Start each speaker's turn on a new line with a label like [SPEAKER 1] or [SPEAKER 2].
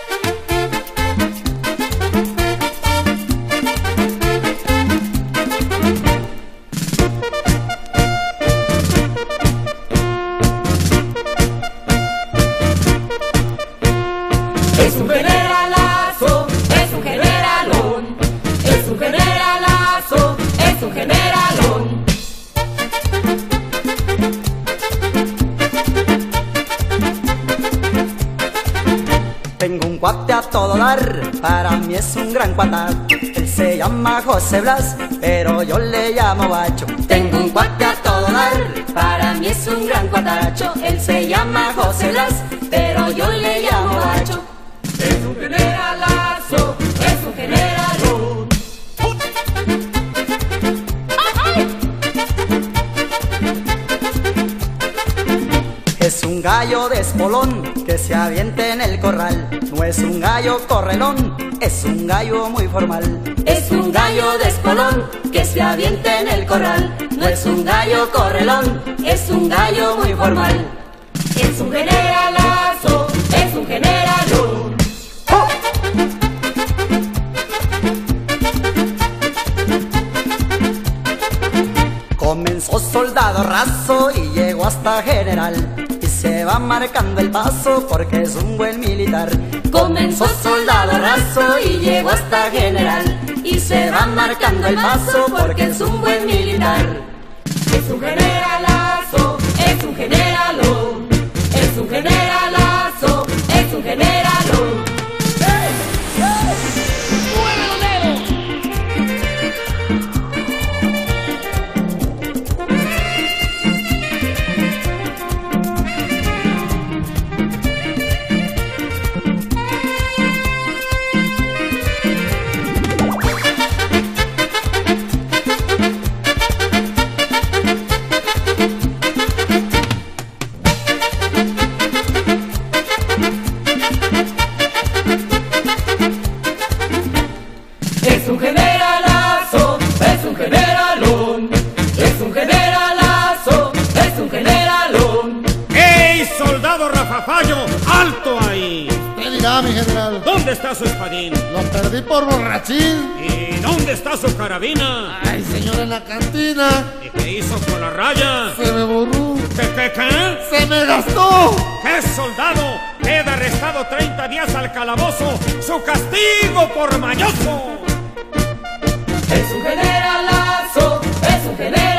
[SPEAKER 1] Es un generalazo, es un generalón, es un generalazo, es un generalón.
[SPEAKER 2] Tengo un cuate a todo dar, para mí es un gran cuatazo. Él se llama José Blas, pero yo le llamo Bacho.
[SPEAKER 1] Tengo un cuate a todo dar, para mí es un gran cuatacho. Él se llama José Blas, pero yo le llamo Bacho. Es un generalazo, es un generalón.
[SPEAKER 2] Es un gallo de espolón que se avienta en el corral. No es un gallo correlón, es un gallo muy formal.
[SPEAKER 1] Es un gallo de espolón que se avienta en el corral. No es un gallo correlón, es un gallo muy formal. Es un generalazo, es un generalón.
[SPEAKER 2] Comenzó soldado raso y llegó hasta general, y se va marcando el paso porque es un buen militar.
[SPEAKER 1] Comenzó soldado raso y llegó hasta general, y se va marcando el paso porque es un buen militar. Es un generalazo, es un generalón, es un generalazo, es un generalón. Es un generalazo, es un generalón, es un generalazo, es un generalón.
[SPEAKER 3] ¡Ey, soldado Rafafayo! ¡Alto ahí!
[SPEAKER 4] ¿Qué dirá, mi general?
[SPEAKER 3] ¿Dónde está su espadín?
[SPEAKER 4] Lo perdí por borrachín.
[SPEAKER 3] ¿Y dónde está su carabina?
[SPEAKER 4] Ay, señor, en la cantina.
[SPEAKER 3] ¿Y qué hizo con la raya?
[SPEAKER 4] Se me borró.
[SPEAKER 3] ¿Qué?
[SPEAKER 4] Se me gastó.
[SPEAKER 3] ¿Qué soldado? Queda arrestado 30 días al calabozo. ¡Su castigo por mañoso!
[SPEAKER 1] Es un generalazo, es un generalón.